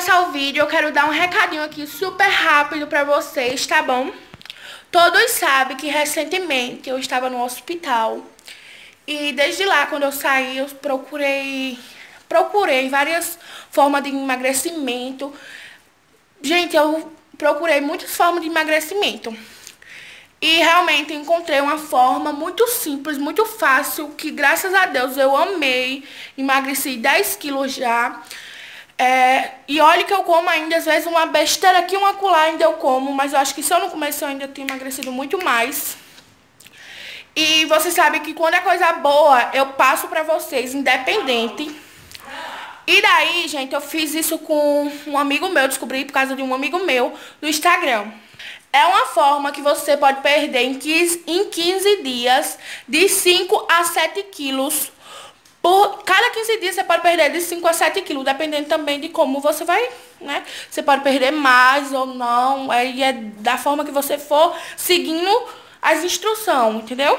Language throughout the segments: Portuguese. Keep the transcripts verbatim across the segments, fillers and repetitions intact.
começar o vídeo, eu quero dar um recadinho aqui super rápido pra vocês, tá bom? Todos sabem que recentemente eu estava no hospital. E desde lá, quando eu saí, eu procurei, procurei várias formas de emagrecimento. Gente, eu procurei muitas formas de emagrecimento. E realmente encontrei uma forma muito simples, muito fácil, que graças a Deus eu amei. Emagreci dez quilos já. É, e olha que eu como ainda, às vezes, uma besteira aqui, uma acolá ainda eu como. Mas eu acho que se eu não começar, eu ainda tenho emagrecido muito mais. E vocês sabem que quando é coisa boa, eu passo pra vocês, independente. E daí, gente, eu fiz isso com um amigo meu, descobri por causa de um amigo meu no Instagram. É uma forma que você pode perder em quinze, em quinze dias de cinco a sete quilos. Por cada quinze dias você pode perder de cinco a sete quilos, dependendo também de como você vai, né? Você pode perder mais ou não, aí é da forma que você for seguindo as instruções, entendeu?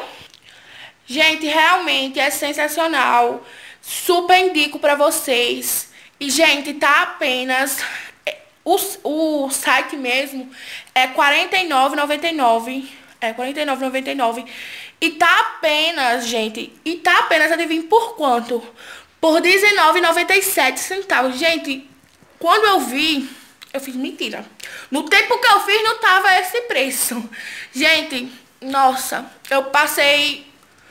Gente, realmente é sensacional. Super indico pra vocês. E, gente, tá apenas... O, o site mesmo é quarenta e nove reais e noventa e nove centavos. É, quarenta e nove reais e noventa e nove centavos. E tá apenas, gente, e tá apenas, adivinha por quanto? Por dezenove reais e noventa e sete centavos. Gente, quando eu vi, eu fiz mentira. No tempo que eu fiz, não tava esse preço. Gente, nossa, eu passei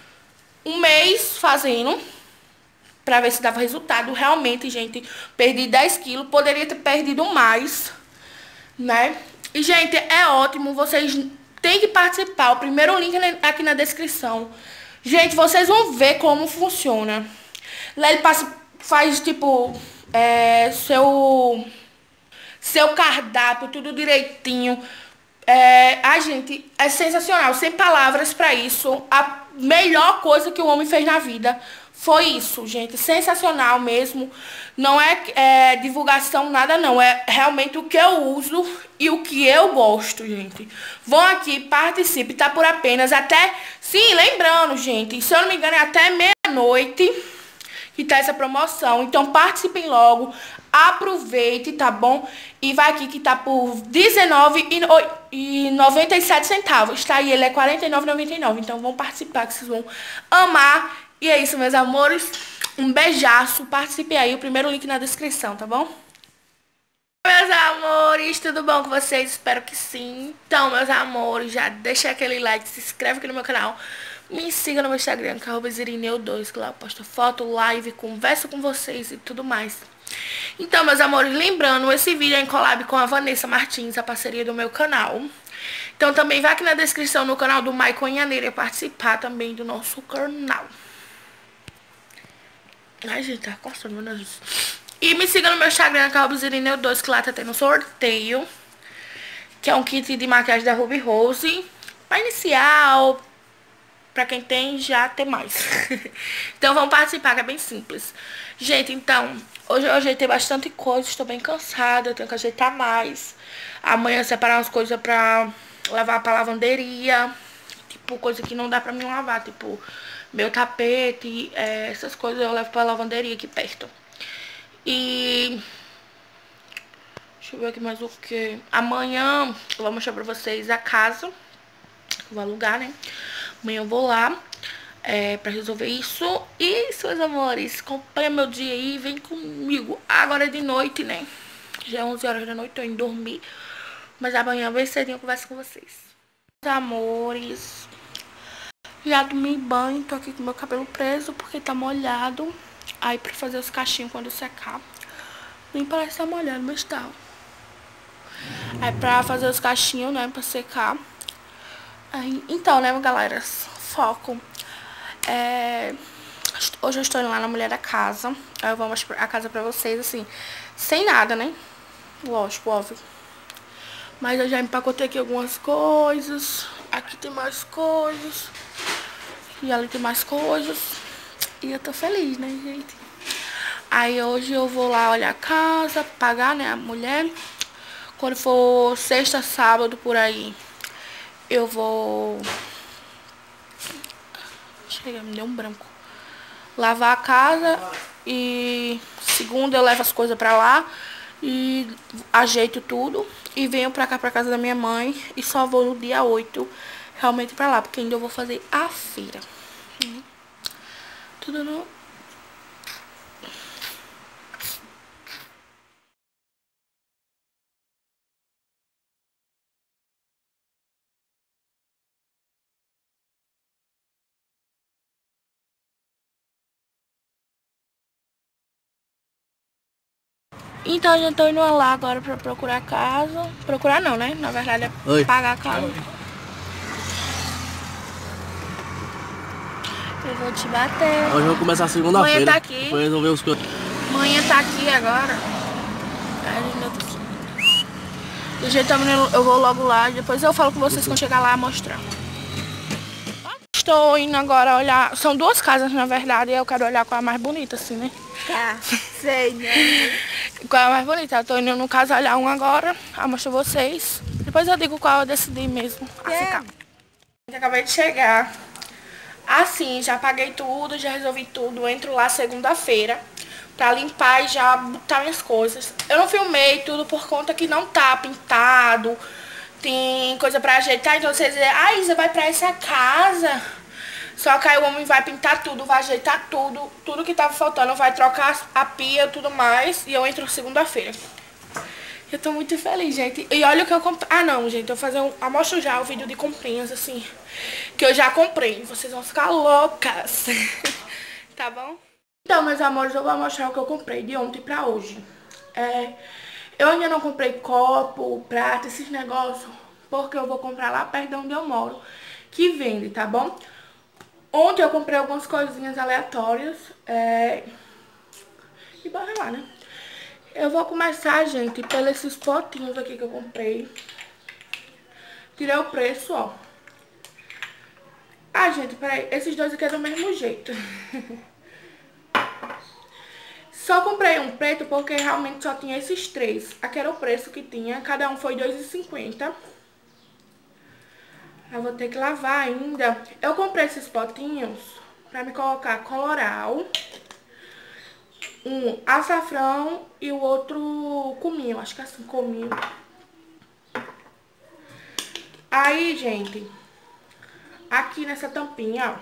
um mês fazendo pra ver se dava resultado. Realmente, gente, perdi dez quilos. Poderia ter perdido mais, né? E, gente, é ótimo. Vocês têm que participar. O primeiro link aqui na descrição. Gente, vocês vão ver como funciona. Lá ele passa, faz, tipo, é, seu, seu cardápio, tudo direitinho. É, a gente, é sensacional. Sem palavras pra isso. A melhor coisa que o homem fez na vida foi isso, gente. Sensacional mesmo. Não é, é divulgação, nada não. É realmente o que eu uso e o que eu gosto, gente. Vão aqui, participe. Tá por apenas até... Sim, lembrando, gente. Se eu não me engano, é até meia-noite que tá essa promoção. Então, participem logo. Aproveite, tá bom? E vai aqui que tá por dezenove reais e noventa e sete centavos, tá? E ele é quarenta e nove reais e noventa e nove centavos. Então, vão participar que vocês vão amar. E é isso, meus amores. Um beijaço. Participe aí. O primeiro link na descrição, tá bom? Meus amores, tudo bom com vocês? Espero que sim. Então, meus amores, já deixa aquele like, se inscreve aqui no meu canal. Me siga no meu Instagram, que é arroba zirineu dois, que lá eu posto foto, live, converso com vocês e tudo mais. Então, meus amores, lembrando, esse vídeo é em collab com a Vanessa Martins, a parceria do meu canal. Então, também vai aqui na descrição no canal do Maicon Inhaneira participar também do nosso canal. Ai, gente, tá coçando, meu Deus. E me siga no meu Instagram, que é arroba zirineu dois, que lá tá tendo sorteio. Que é um kit de maquiagem da Ruby Rose. Pra inicial, pra quem tem, já tem mais. Então vamos participar, que é bem simples. Gente, então, hoje eu ajeitei bastante coisa, estou bem cansada, eu tenho que ajeitar mais. Amanhã separar umas coisas pra lavar pra lavanderia. Tipo, coisa que não dá pra mim lavar, tipo, meu tapete, é, essas coisas eu levo pra lavanderia aqui perto. E... deixa eu ver aqui mais o que. Amanhã eu vou mostrar pra vocês a casa. Eu vou alugar, né? Amanhã eu vou lá é, pra resolver isso. E isso, meus amores, acompanha meu dia aí, vem comigo. Agora é de noite, né? Já é onze horas da noite, tô indo dormir. Mas amanhã bem cedinho eu converso com vocês. Meus amores, já tomei banho, tô aqui com meu cabelo preso porque tá molhado. Aí pra fazer os cachinhos quando secar. Nem parece estar molhado, mas tá. Aí pra fazer os cachinhos, né, pra secar. Aí, então, né, galera, foco. É... Hoje eu estou indo lá na Mulher da Casa. Aí eu vou mostrar a casa pra vocês, assim, sem nada, né? Lógico, óbvio. Mas eu já empacotei aqui algumas coisas. Aqui tem mais coisas. E ali tem mais coisas. E eu tô feliz, né, gente? Aí hoje eu vou lá olhar a casa, pagar, né, a mulher. Quando for sexta, sábado, por aí, eu vou... chega, me deu um branco. Lavar a casa e segunda eu levo as coisas pra lá. E ajeito tudo e venho pra cá, pra casa da minha mãe. E só vou no dia oito realmente pra lá, porque ainda eu vou fazer a feira. Hum. Tudo no... Então, eu já tô indo lá agora pra procurar casa. Procurar não, né? Na verdade é Oi. pagar a casa. Eu vou te bater. Hoje eu vou começar a segunda-feira. Mãe tá aqui. Vou resolver os coisas. Mãe tá aqui agora. Do jeito que eu vou logo lá. Depois eu falo com vocês quando chegar lá mostrar. Estou indo agora olhar. São duas casas, na verdade. E eu quero olhar qual é a mais bonita, assim, né? Tá, sei, né? Qual é a mais bonita? Eu tô indo no caso olhar um agora. Eu mostro vocês. Depois eu digo qual eu decidi mesmo a É. ficar. Acabei de chegar. Assim, já paguei tudo, já resolvi tudo. Eu entro lá segunda-feira pra limpar e já botar minhas coisas. Eu não filmei tudo por conta que não tá pintado. Tem coisa pra ajeitar. Então vocês dizem, ah, Isa, vai pra essa casa. Só que aí o homem vai pintar tudo, vai ajeitar tudo. Tudo que tava faltando, vai trocar a pia e tudo mais. E eu entro segunda-feira. Eu tô muito feliz, gente. E olha o que eu comprei. Ah, não, gente. Eu vou fazer um... Eu mostro já o vídeo de comprinhas, assim. Que eu já comprei. Vocês vão ficar loucas. Tá bom? Então, meus amores, eu vou mostrar o que eu comprei de ontem pra hoje. É... Eu ainda não comprei copo, prato, esses negócios. Porque eu vou comprar lá perto de onde eu moro. Que vende, tá bom? Ontem eu comprei algumas coisinhas aleatórias. É... E bora lá, né? Eu vou começar, gente, pelos esses potinhos aqui que eu comprei. Tirei o preço, ó. Ah, gente, peraí. Esses dois aqui é do mesmo jeito. Só comprei um preto porque realmente só tinha esses três. Aqui era o preço que tinha. Cada um foi dois reais e cinquenta centavos. Eu vou ter que lavar ainda. Eu comprei esses potinhos pra me colocar coloral. Um açafrão e o outro cominho, acho que é assim, cominho. Aí, gente, aqui nessa tampinha, ó,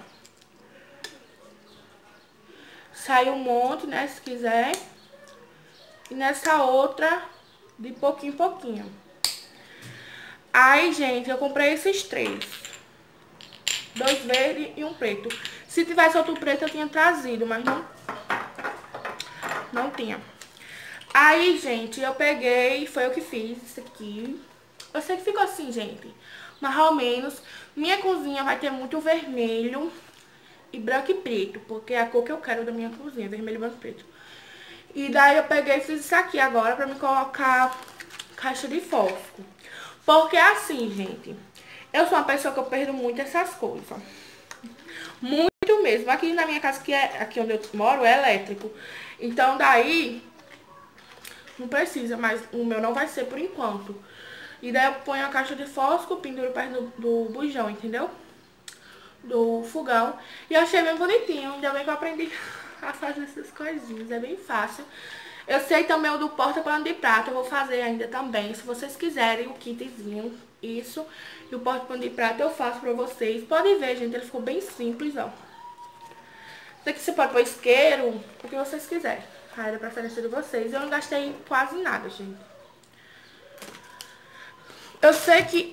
sai um monte, né, se quiser. E nessa outra, de pouquinho em pouquinho. Aí, gente, eu comprei esses três. Dois verdes e um preto. Se tivesse outro preto, eu tinha trazido, mas não... Não tinha. Aí, gente, eu peguei, foi eu que fiz isso aqui. Eu sei que ficou assim, gente, mas ao menos minha cozinha vai ter muito vermelho e branco e preto, porque é a cor que eu quero da minha cozinha, vermelho, branco e preto. E daí eu peguei e fiz isso aqui agora pra me colocar caixa de fósforo. Porque assim, gente, eu sou uma pessoa que eu perdo muito essas coisas. Muito mesmo. Aqui na minha casa, que é aqui onde eu moro, é elétrico. Então daí não precisa, mas o meu não vai ser por enquanto. E daí eu ponho a caixa de fósforo, penduro perto do, do bujão, entendeu? Do fogão. E eu achei bem bonitinho. Ainda bem que eu aprendi a fazer essas coisinhas. É bem fácil. Eu sei também o do porta-pano de prata. Eu vou fazer ainda também. Se vocês quiserem o kitzinho, isso. E o porta-pano de prata eu faço pra vocês. Podem ver, gente. Ele ficou bem simples, ó. Isso aqui você pode pôr isqueiro, o que vocês quiserem. Aí, da preferência de vocês. Eu não gastei quase nada, gente. Eu sei que...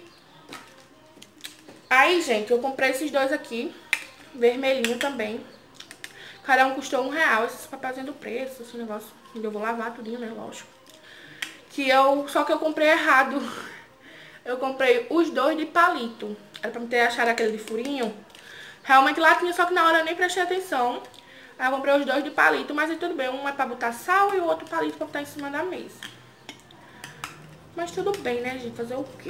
Aí, gente, eu comprei esses dois aqui. Vermelhinho também. Cada um custou um real. Esses papelzinhos do preço, esse negócio. Eu vou lavar tudinho, né, lógico. Que eu... Só que eu comprei errado. Eu comprei os dois de palito. Era pra me ter achado aquele de furinho. Realmente lá tinha, só que na hora eu nem prestei atenção. Aí eu comprei os dois de palito, mas aí tudo bem. Um é pra botar sal e o outro palito pra botar em cima da mesa. Mas tudo bem, né, gente? Fazer o quê?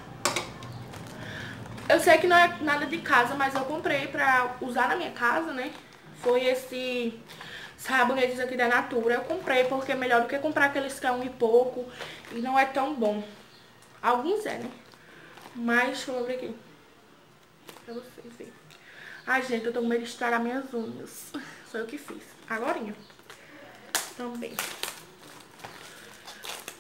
Eu sei que não é nada de casa, mas eu comprei pra usar na minha casa, né? Foi esse sabonetes aqui da Natura. Eu comprei porque é melhor do que comprar aqueles que é um e pouco. E não é tão bom. Alguns é, né? Mas, deixa eu abrir aqui. Pra vocês verem. Ai, gente, eu tô com medo de estragar minhas unhas. Foi eu que fiz. Agorinha. Também.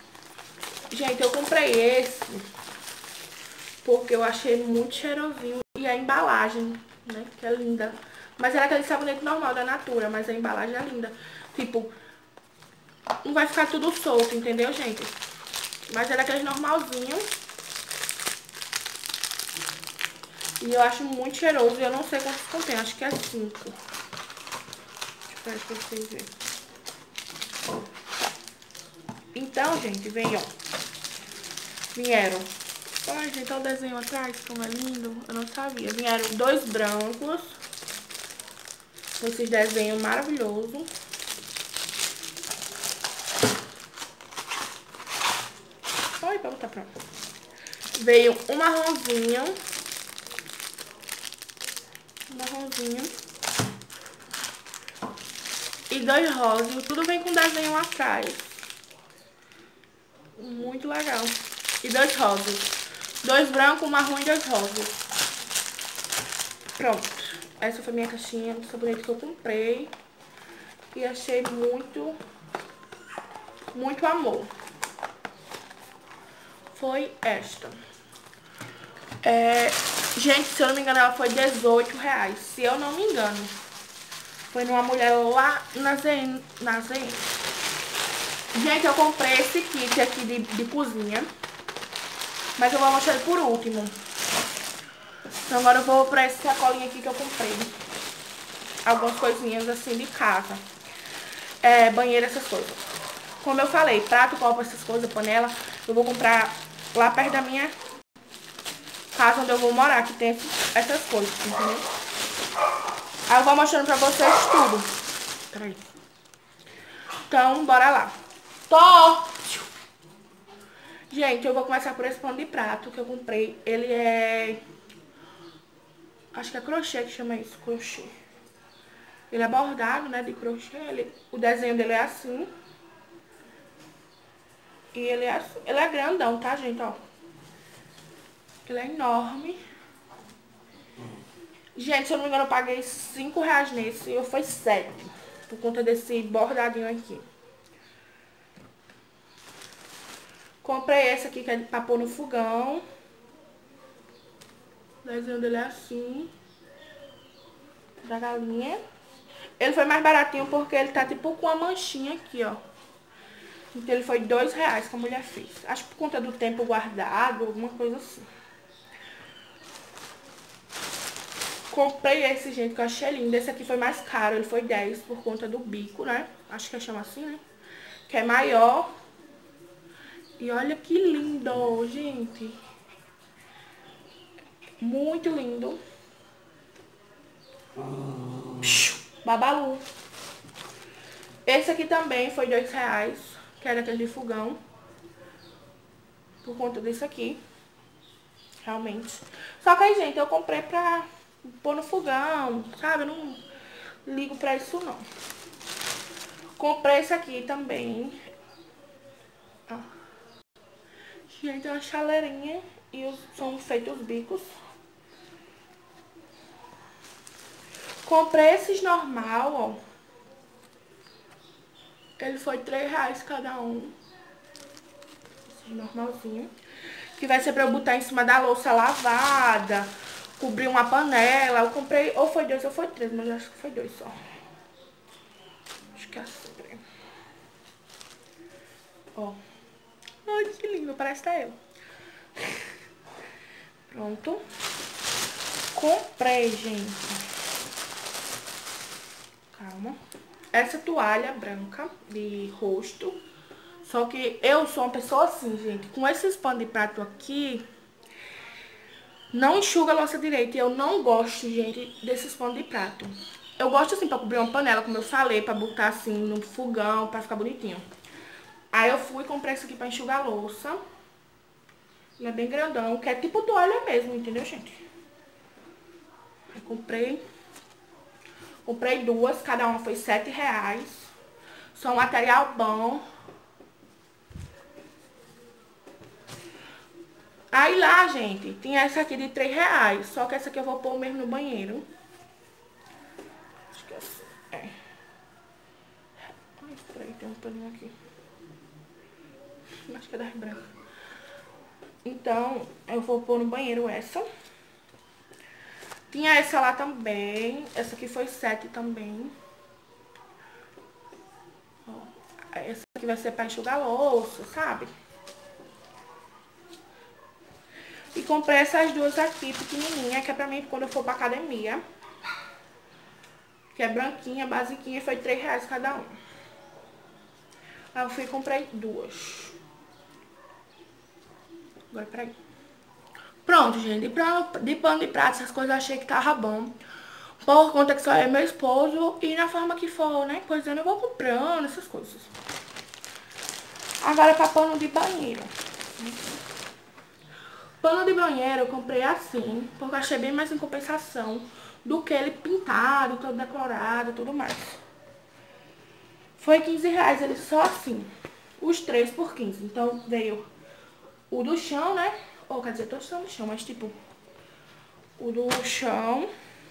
Gente, eu comprei esse porque eu achei muito cheirosinho. E a embalagem, né, que é linda. Mas era aquele sabonete normal da Natura, mas a embalagem é linda. Tipo, não vai ficar tudo solto, entendeu, gente? Mas era aquele normalzinho. E eu acho muito cheiroso. E eu não sei quantos contém, acho que é cinco. Deixa eu ver pra vocês verem. Então, gente, vem, ó. Vieram. Ai, gente, olha o desenho atrás, como é lindo. Eu não sabia. Vieram dois brancos. Com esses desenhos maravilhosos. Olha, pra botar pronto. Veio um marronzinho. Um marronzinho. E dois rosas. Tudo vem com desenho atrás. Muito legal. E dois rosas. Dois brancos, um marrom e dois rosas. Pronto. Essa foi minha caixinha de sabonete que eu comprei. E achei muito, muito amor. Foi esta. É, gente, se eu não me engano, ela foi dezoito reais. Se eu não me engano. Foi numa mulher lá na Zen. Na Zen. Gente, eu comprei esse kit aqui de, de cozinha. Mas eu vou mostrar ele por último. Então agora eu vou pra essa sacolinha aqui que eu comprei. Algumas coisinhas assim de casa. É, banheiro, essas coisas. Como eu falei, prato, copo, essas coisas, panela, eu vou comprar lá perto da minha casa onde eu vou morar, que tem essas coisas, entendeu? Aí eu vou mostrando pra vocês tudo. Peraí. Então, bora lá. Tô! Gente, eu vou começar por esse pano de prato que eu comprei. Ele é... Acho que é crochê que chama isso, crochê. Ele é bordado, né, de crochê. Ele... O desenho dele é assim. E ele é, ele é grandão, tá, gente, ó. Ele é enorme. Gente, se eu não me engano, eu paguei cinco reais nesse e eu foi sete. Por conta desse bordadinho aqui. Comprei esse aqui, que é pra pôr no fogão. O desenho dele é assim. Da galinha. Ele foi mais baratinho porque ele tá tipo com uma manchinha aqui, ó. Então ele foi dois reais que a mulher fez. Acho que por conta do tempo guardado, alguma coisa assim. Comprei esse, gente, que eu achei lindo. Esse aqui foi mais caro, ele foi dez por conta do bico, né? Acho que chama assim, né? Que é maior. E olha que lindo, gente. Muito lindo. Babalu. Esse aqui também foi dois reais, que era aquele de fogão. Por conta desse aqui. Realmente. Só que aí, gente, eu comprei pra pôr no fogão, sabe? Eu não ligo pra isso, não. Comprei esse aqui também. Ó. Gente, é uma chaleirinha. E os, são feitos os bicos. Comprei esses normal, ó. Ele foi três reais cada um. Esse normalzinho. Que vai ser pra eu botar em cima da louça lavada. Cobrir uma panela. Eu comprei, ou foi dois ou foi três, mas eu acho que foi dois só. Acho que é assim, peraí. Ó. Ai, que lindo, parece até eu. Pronto. Comprei, gente. Calma. Essa toalha branca de rosto. Só que eu sou uma pessoa assim, gente. Com esses panos de prato aqui, não enxuga a louça direito. E eu não gosto, gente, desses panos de prato. Eu gosto assim pra cobrir uma panela, como eu falei, pra botar assim no fogão, pra ficar bonitinho. Aí eu fui e comprei esse aqui pra enxugar a louça. Ele é bem grandão, que é tipo toalha mesmo, entendeu, gente? Aí comprei. Comprei duas, cada uma foi sete reais. São um material bom. Aí lá, gente, tinha essa aqui de três reais. Só que essa aqui eu vou pôr mesmo no banheiro. Acho que é assim. É. Ai, peraí, tem um paninho aqui. Acho que é das brancas. Então, eu vou pôr no banheiro essa. Tinha essa lá também. Essa aqui foi sete também. Ó, essa aqui vai ser pra enxugar louça, sabe? E comprei essas duas aqui, pequenininha, que é pra mim quando eu for pra academia. Que é branquinha, basiquinha, foi três reais cada um. Aí eu fui e comprei duas. Agora, peraí. Pronto, gente. De pano de prato, essas coisas eu achei que tava bom. Por conta que só é meu esposo. E na forma que for, né, coisando, eu vou comprando essas coisas. Agora pra pano de banheiro. Pano de banheiro eu comprei assim, porque eu achei bem mais em compensação do que ele pintado, todo decorado e tudo mais. Foi quinze reais ele só assim. Os três por quinze. Então veio o do chão, né? Ou quer dizer, todos são do chão, mas tipo, o do chão.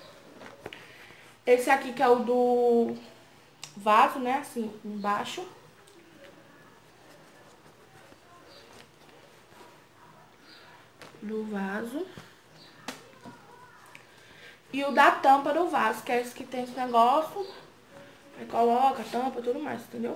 Esse aqui que é o do vaso, né? Assim, embaixo. Do vaso. E o da tampa do vaso, que é esse que tem esse negócio. Aí coloca a tampa e tudo mais, entendeu?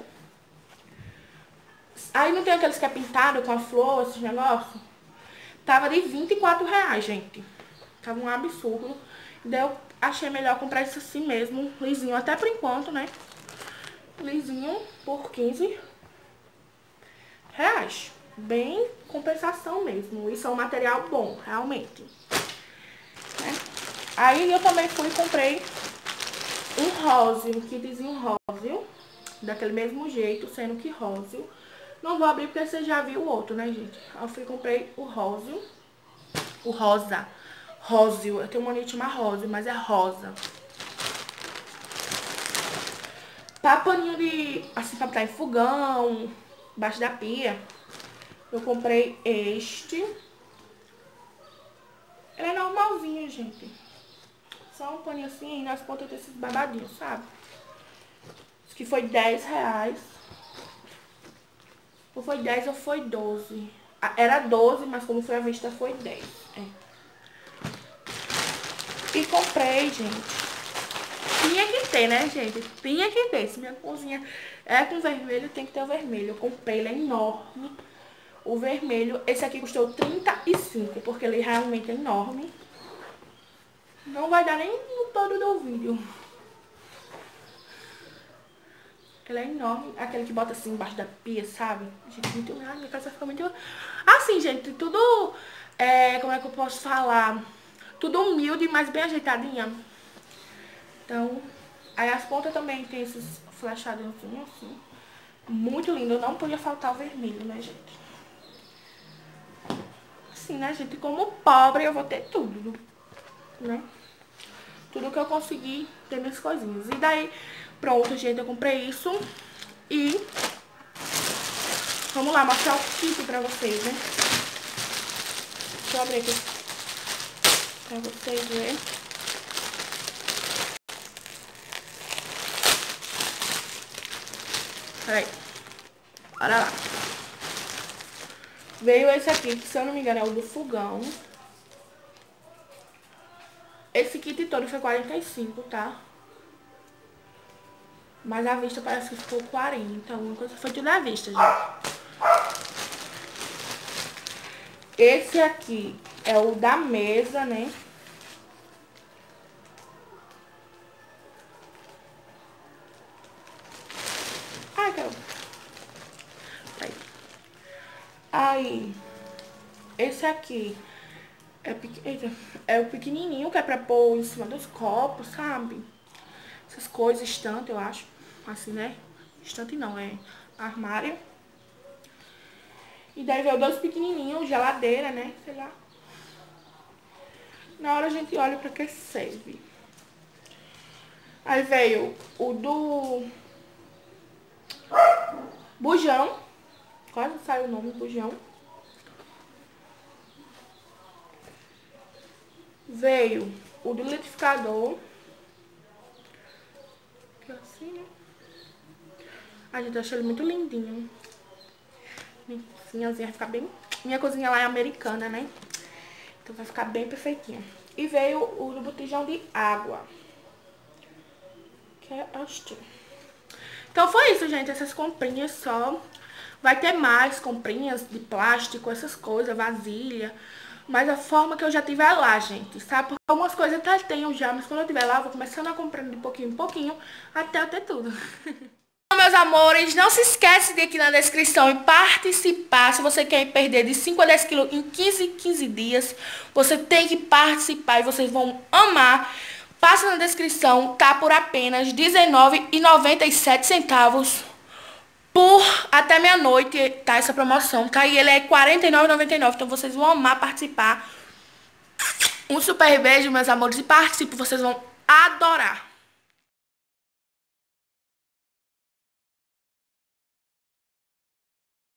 Aí não tem aqueles que é pintado com a flor, esses negócios? Tava de vinte e quatro reais, gente. Tava um absurdo. Daí eu achei melhor comprar isso assim mesmo, lisinho, até por enquanto, né? Lisinho por quinze reais. Bem compensação mesmo. Isso é um material bom, realmente. Né? Aí eu também fui e comprei um róseo, um kitzinho róseo. Daquele mesmo jeito, sendo que róseo. Não vou abrir porque você já viu o outro, né, gente? Aí eu fui e comprei o róseo. O rosa. Róseo. Eu tenho mania de chamar róseo, mas é rosa. Pra paninho de... assim, pra botar em fogão, embaixo da pia. Eu comprei este. Ele é normalzinho, gente. Só um paninho assim, e nas pontas desses babadinhos, sabe? Isso que foi dez reais. Ou foi dez ou foi doze. Ah, era doze, mas como foi à vista foi dez. É. E comprei, gente. Tinha que ter, né, gente? Tinha que ter. Se minha cozinha é com vermelho, tem que ter o vermelho. Eu comprei, ele é enorme. O vermelho, esse aqui custou trinta e cinco, porque ele realmente é enorme. Não vai dar nem no todo do vídeo. Ele é enorme, aquele que bota assim embaixo da pia, sabe? Gente, muito... Ai, minha casa fica muito... Assim, gente, tudo... É, como é que eu posso falar? Tudo humilde, mas bem ajeitadinha. Então, aí as pontas também tem esses flechados assim. Muito lindo, não podia faltar o vermelho, né, gente? Assim, né, gente? Como pobre, eu vou ter tudo, né? Tudo que eu conseguir ter minhas coisinhas. E daí, pronto, gente, eu comprei isso. E vamos lá mostrar o kit pra vocês, né? Deixa eu abrir aqui pra vocês verem. Peraí. Olha lá. Veio esse aqui, que se eu não me engano é o do fogão. Esse kit todo foi quarenta e cinco, tá? Mas à vista parece que ficou quarenta. Então, uma coisa foi tudo à vista, gente. Esse aqui é o da mesa, né? Ai, caramba. Aí. Aí. Esse aqui é, eita, é o pequenininho, que é pra pôr em cima dos copos, sabe? Essas coisas, estante, eu acho. Assim, né? Estante não, é armário. E daí veio dois pequenininhos, geladeira, né? Sei lá. Na hora a gente olha pra que serve. Aí veio o do bujão. Quase saiu o nome, bujão. Veio o do liquidificador. Que é assim, né? A gente achou ele muito lindinho. Assim, vai ficar bem Minha cozinha lá é americana, né? Então vai ficar bem perfeitinho. E veio o do botijão de água. Que é este. Então foi isso, gente. Essas comprinhas só. Vai ter mais comprinhas de plástico, essas coisas, vasilha. Mas a forma que eu já tiver lá, gente, sabe? Porque algumas coisas até tenho já, mas quando eu tiver lá, eu vou começando a comprar de pouquinho em pouquinho, até eu ter tudo. Então, meus amores, não se esquece de ir aqui na descrição e participar. Se você quer perder de cinco a dez quilos em quinze em quinze dias, você tem que participar e vocês vão amar. Passa na descrição, tá por apenas dezenove reais e noventa e sete centavos. Por até meia-noite, tá essa promoção, tá? E ele é quarenta e nove reais e noventa e nove centavos, então vocês vão amar participar. Um super beijo, meus amores, e participe, vocês vão adorar.